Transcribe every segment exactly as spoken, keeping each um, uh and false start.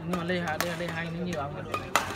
Nhưng mà đây đây đây hay nó nhiều lắm.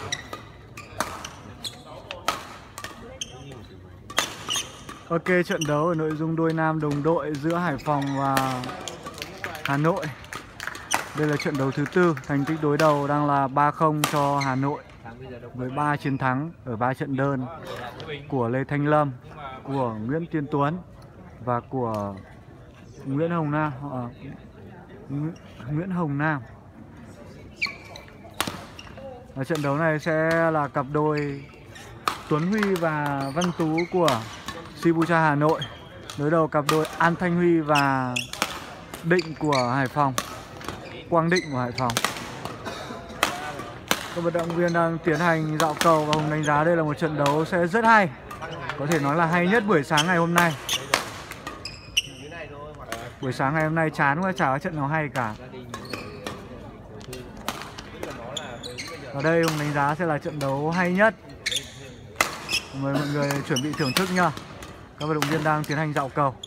Ok, trận đấu ở nội dung đôi nam đồng đội giữa Hải Phòng và Hà Nội. Đây là trận đấu thứ tư, thành tích đối đầu đang là ba không cho Hà Nội với ba chiến thắng ở ba trận đơn của Lê Thanh Lâm, của Nguyễn Tiến Tuấn và của Nguyễn Hồng Nam. À, Nguyễn Hồng Nam. Ở trận đấu này sẽ là cặp đôi Tuấn Huy và Văn Tú của Sibucha Hà Nội đối đầu cặp đôi An Thanh Huy và Định của Hải Phòng, Quang Định của Hải Phòng. Các vận động viên đang tiến hành dạo cầu và Hùng đánh giá đây là một trận đấu sẽ rất hay, có thể nói là hay nhất buổi sáng ngày hôm nay. Buổi sáng ngày hôm nay chán quá, chả có trận nào hay cả. Ở đây Hùng đánh giá sẽ là trận đấu hay nhất. Mời mọi người chuẩn bị thưởng thức nha. Các vận động viên đang tiến hành dạo cầu.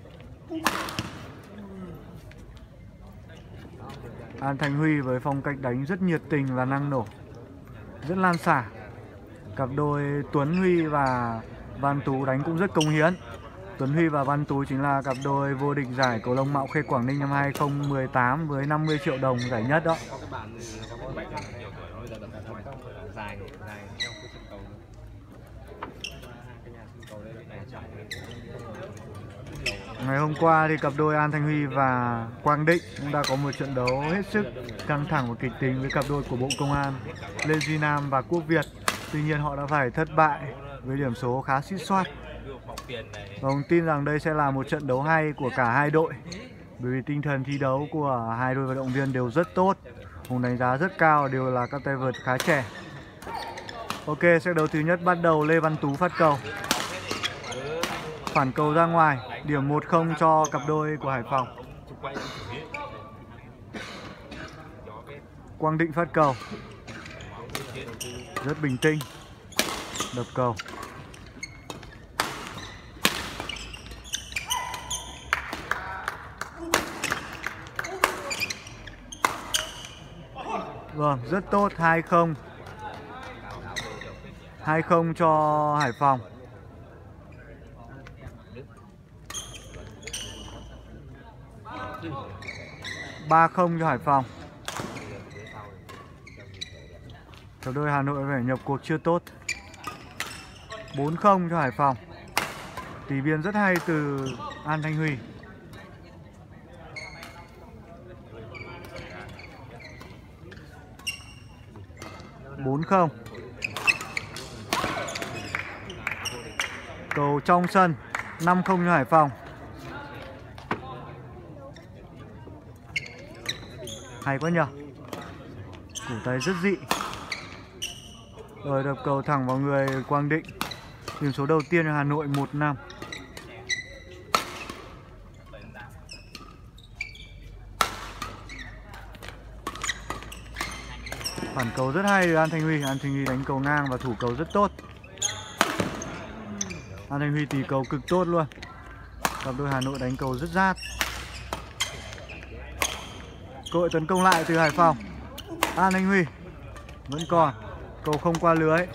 An Thanh Huy với phong cách đánh rất nhiệt tình và năng nổ, rất lan xả. Cặp đôi Tuấn Huy và Văn Tú đánh cũng rất cống hiến. Tuấn Huy và Văn Tú chính là cặp đôi vô địch giải cầu lông Mạo Khê Quảng Ninh năm hai không một tám với năm mươi triệu đồng giải nhất đó. Ngày hôm qua thì cặp đôi An Thanh Huy và Quang Định cũng đã có một trận đấu hết sức căng thẳng và kịch tính với cặp đôi của Bộ Công an Lê Duy Nam và Quốc Việt. Tuy nhiên họ đã phải thất bại với điểm số khá xít xoát. Và Hùng tin rằng đây sẽ là một trận đấu hay của cả hai đội, bởi vì tinh thần thi đấu của hai đôi vận động viên đều rất tốt. Hùng đánh giá rất cao, đều là các tay vợt khá trẻ. Ok, set đấu thứ nhất bắt đầu. Lê Văn Tú phát cầu, phản cầu ra ngoài, điểm một không cho cặp đôi của Hải Phòng. Quang Định phát cầu, rất bình tĩnh, đập cầu. Vâng, rất tốt, hai không. hai không cho Hải Phòng. ba không cho Hải Phòng. Cặp đôi Hà Nội phải nhập cuộc chưa tốt. bốn không cho Hải Phòng. Tỷ biên rất hay từ An Thanh Huy. bốn không. Cầu trong sân. năm không cho Hải Phòng. Hay quá nhờ. Cổ tay rất dị. Rồi đập cầu thẳng vào người Quang Định. Điểm số đầu tiên cho Hà Nội một năm. Phản cầu rất hay từ An Thanh Huy. An Thanh Huy đánh cầu ngang và thủ cầu rất tốt. An Thanh Huy tỉ cầu cực tốt luôn. Cặp đôi Hà Nội đánh cầu rất rát. Cơ hội tấn công lại từ Hải Phòng. An Thanh Huy vẫn còn, cầu không qua lưới.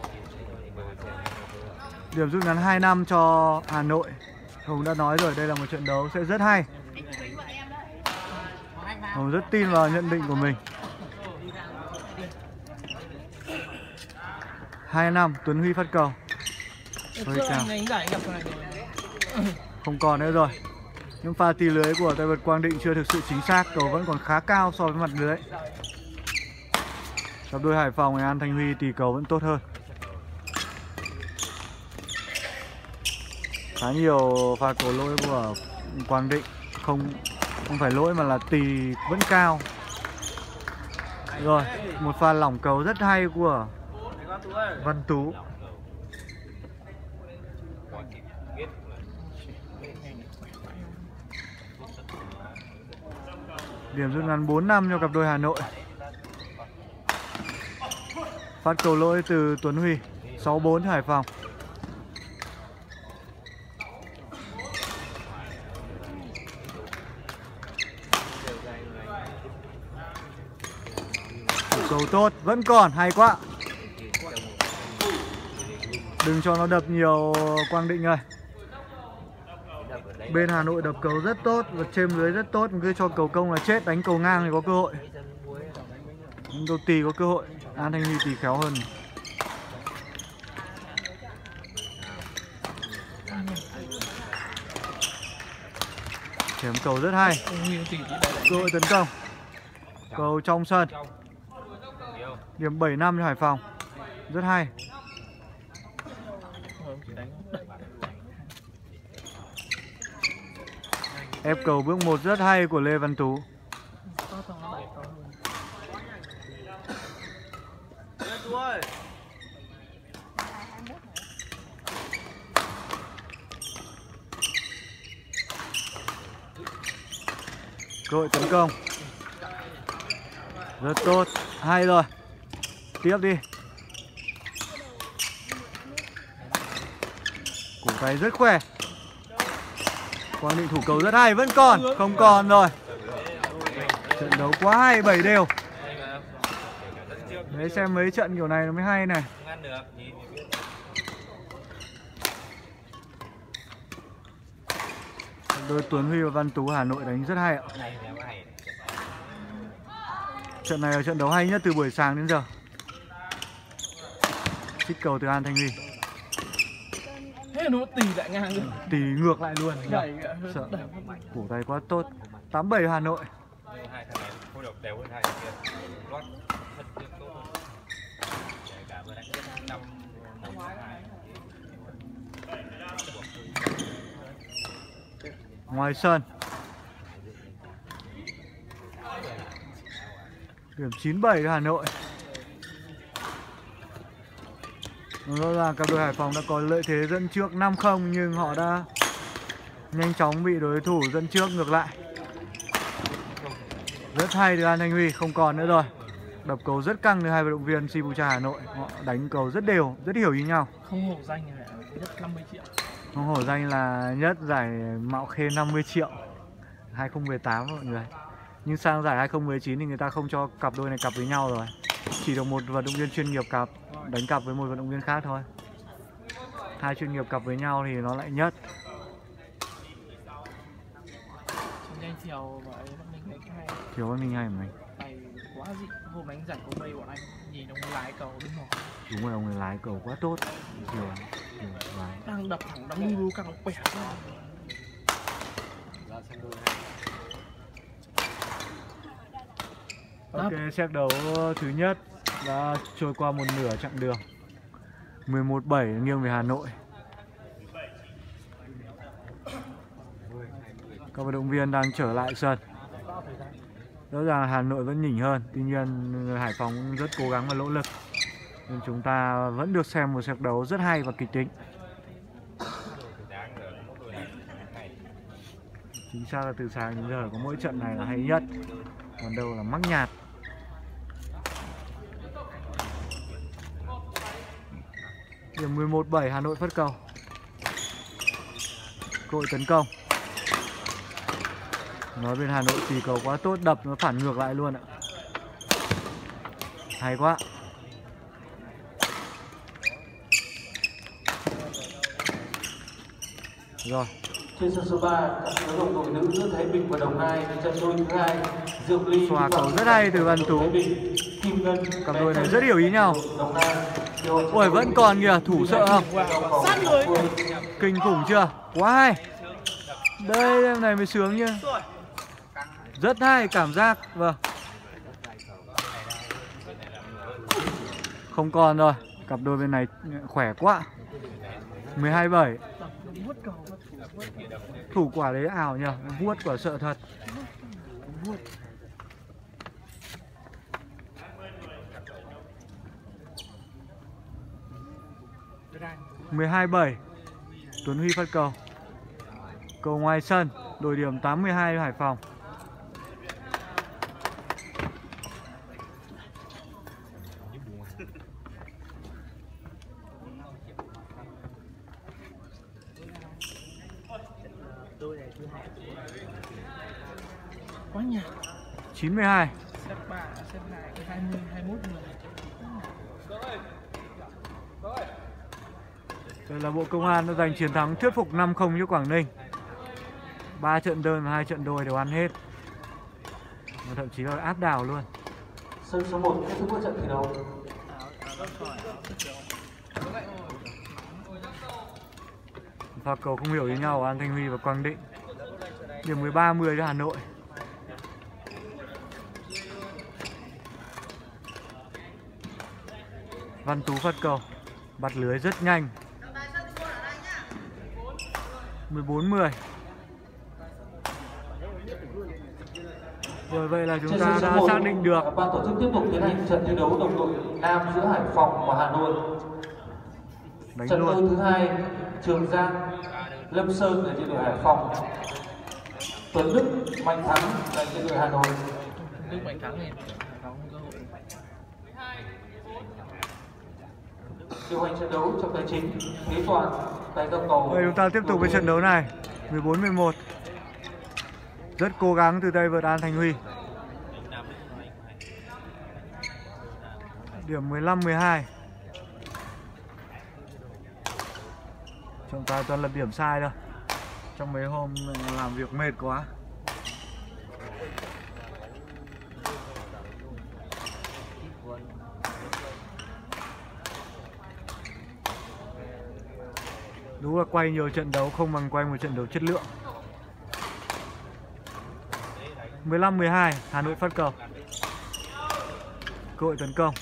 Điểm rút ngắn hai năm cho Hà Nội. Hùng đã nói rồi, đây là một trận đấu sẽ rất hay. Hùng rất tin vào nhận định của mình. hai năm. Tuấn Huy phát cầu. Hơi cao. Không còn nữa rồi. Nhưng pha tỉ lưới của tay vợt Quang Định chưa thực sự chính xác, cầu vẫn còn khá cao so với mặt lưới. Cặp đôi Hải Phòng và An Thanh Huy tỉ cầu vẫn tốt hơn. Khá nhiều pha cầu lỗi của Quang Định, không không phải lỗi mà là tỉ vẫn cao. Rồi, một pha lỏng cầu rất hay của Văn Tú. Điểm rút ngắn bốn năm cho cặp đôi Hà Nội. Phát cầu lỗi từ Tuấn Huy. Sáu bốn cho Hải Phòng. Cầu tốt, vẫn còn, hay quá. Đừng cho nó đập nhiều Quang Định ơi. Bên Hà Nội đập cầu rất tốt và chêm lưới rất tốt, cứ cho cầu công là chết, đánh cầu ngang thì có cơ hội. Cầu tì có cơ hội, An Thanh Huy tì khéo hơn. Chém cầu rất hay. Cơ hội tấn công. Cầu trong sân. Điểm bảy năm cho Hải Phòng. Rất hay. Ép cầu bước một rất hay của Lê Văn Tú. Cơ hội tấn công. Rất tốt, hay rồi. Tiếp đi. Cổ tay rất khỏe. Quang Định thủ cầu rất hay, vẫn còn, không còn rồi. Trận đấu quá hay, bảy đều. Đấy, xem mấy trận kiểu này nó mới hay này. Đôi Tuấn Huy và Văn Tú Hà Nội đánh rất hay ạ. Trận này là trận đấu hay nhất từ buổi sáng đến giờ. Xích cầu từ An Thanh Huy. Thế nó tì lại ngang luôn. Tì ngược lại luôn. Sợ. Cổ tay quá tốt. Tám bảy Hà Nội. Ngoài sân. Điểm chín bảy cho Hà Nội. Rõ ràng cặp đôi Hải Phòng đã có lợi thế dẫn trước năm không, nhưng họ đã nhanh chóng bị đối thủ dẫn trước ngược lại. Rất hay từ An Thanh Huy, không còn nữa rồi. Đập cầu rất căng từ hai vận động viên Sibucha Hà Nội. Họ đánh cầu rất đều, rất hiểu ý nhau. Không hổ danh này nhất năm mươi triệu. Không hổ danh là nhất giải Mạo Khê năm mươi triệu hai không một tám mọi người. Nhưng sang giải hai không một chín thì người ta không cho cặp đôi này cặp với nhau rồi. Chỉ được một vận động viên chuyên nghiệp cặp đánh cặp với một vận động viên khác thôi. Hai chuyên nghiệp cặp với nhau thì nó lại nhất. Thiếu mình hay mà. Tay quá dị, hôm đánh giải có mây bọn anh nhìn ông lái cầu đứng ngỏ. Đúng rồi, ông ấy lái cầu quá tốt. Điều, điều lái. Đang đập thẳng đấm lu càng quẹt ra. Ok, set đấu thứ nhất đã trôi qua một nửa chặng đường. mười một bảy nghiêng về Hà Nội. Các vận động viên đang trở lại sân. Rõ ràng Hà Nội vẫn nhỉnh hơn, tuy nhiên Hải Phòng rất cố gắng và nỗ lực. Nên chúng ta vẫn được xem một set đấu rất hay và kịch tính. Chính xác là từ sáng đến giờ có mỗi trận này là hay nhất, còn đâu là mắc nhạt. Điểm mười một bảy Hà Nội phất cầu. Cơ hội tấn công. Nói bên Hà Nội tì cầu quá tốt, đập nó phản ngược lại luôn ạ. Hay quá. Rồi. Trên sân số ba, cặp đấu đồng đội nữ giữa Thái Bình và Đồng Nai, trận đôi thứ hai, Diệu Ly xóa cầu rất hay từ Văn Tú. Cặp đôi này rất hiểu ý nhau. Ôi vẫn còn kìa, thủ sợ không? Sát người. Kinh khủng chưa? Quá hay. Đây em này mới sướng nhá. Rất hay cảm giác. Vâng. Không còn rồi. Cặp đôi bên này khỏe quá. mười hai bảy. Thủ quả đấy ảo nhỉ, vuốt quả sợ thật. Vuốt. mười hai bảy. Tuấn Huy phát cầu. Cầu ngoài sân, đổi điểm tám mươi hai cho Hải Phòng. Quá nhạt. chín mươi hai. Set ba, set hai, hai mươi. hai mươi mốt người. Đây là Bộ Công an đã giành chiến thắng thuyết phục năm không cho Quảng Ninh. ba trận đơn và hai trận đôi đều ăn hết. Và thậm chí là áp đảo luôn. Sân số một kết thúc trận thi đấu. Pha cầu không hiểu ý nhau của An Thanh Huy và Quang Định. Điểm mười ba mười cho Hà Nội. Văn Tú phát cầu, bắt lưới rất nhanh. mười bốn mười. Rồi vậy là chúng ta đã xác định được ban tổ chức tiếp tục tiến hành trận thi đấu đồng đội nam giữa Hải Phòng và Hà Nội. đánh Trận đôi luôn. thứ hai Trường Giang, Lâm Sơn là trên đội Hải Phòng, Tuấn Đức, Mạnh Thắng là trên đội Hà Nội. Đức Mạnh Thắng này có cơ hội. Điều hành trận đấu trong tài chính Thế Toàn tại các cầu. Vậy chúng ta tiếp tục với trận đấu này. mười bốn mười một. Rất cố gắng từ tay vợt An Thanh Huy. Điểm mười lăm mười hai. Trọng tài toàn lập điểm sai đâu. Trong mấy hôm làm việc mệt quá. Đúng là quay nhiều trận đấu không bằng quay một trận đấu chất lượng. mười lăm mười hai, Hà Nội phát cầu. Cơ hội tấn công.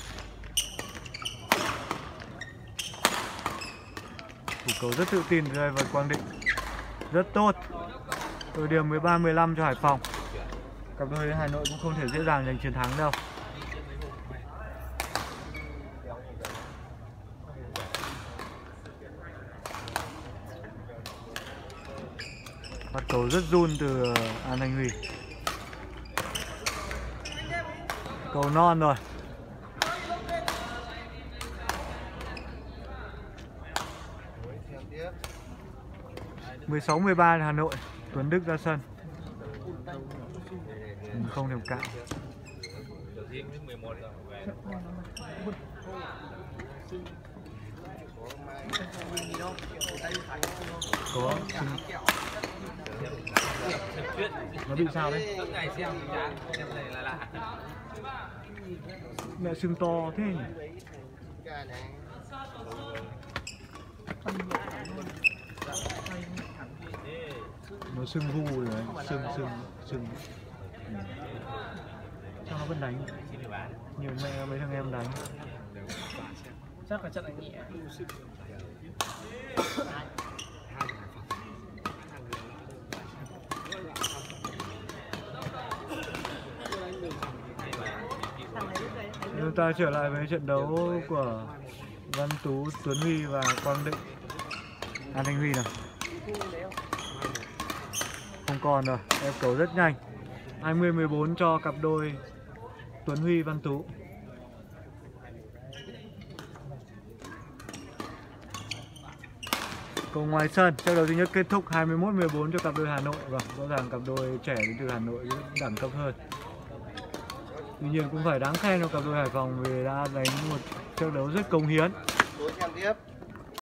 Thủ cầu rất tự tin rồi với Quang Định. Rất tốt. Rồi điểm mười ba mười lăm cho Hải Phòng. Cặp đôi Hà Nội cũng không thể dễ dàng giành chiến thắng đâu. Phát cầu rất run từ An Thanh Huy. Cầu non rồi. mười sáu mười ba Hà Nội. Tuấn Đức ra sân. Ừ, không thèm cạo. Có. Nó bị sao đấy? Mẹ sưng to thế nhỉ? Nó sưng vu rồi, sưng sưng sưng. Ừ. Sao nó vẫn đánh? Nhiều mẹ mấy thằng em đánh. Chắc là trận này nhẹ. Chúng ta trở lại với trận đấu của Văn Tú, Tuấn Huy và Quang Định. An Thanh Huy nào. Không còn rồi, ép cầu rất nhanh. hai mươi mười bốn cho cặp đôi Tuấn Huy Văn Tú. Cầu ngoài sân, trận đấu thứ nhất kết thúc hai mươi mốt mười bốn cho cặp đôi Hà Nội. Và rõ ràng cặp đôi trẻ đến từ Hà Nội đẳng cấp hơn. Tuy nhiên cũng phải đáng khen cho cặp đôi Hải Phòng vì đã đánh một trận đấu rất cống hiến. Đối xem tiếp.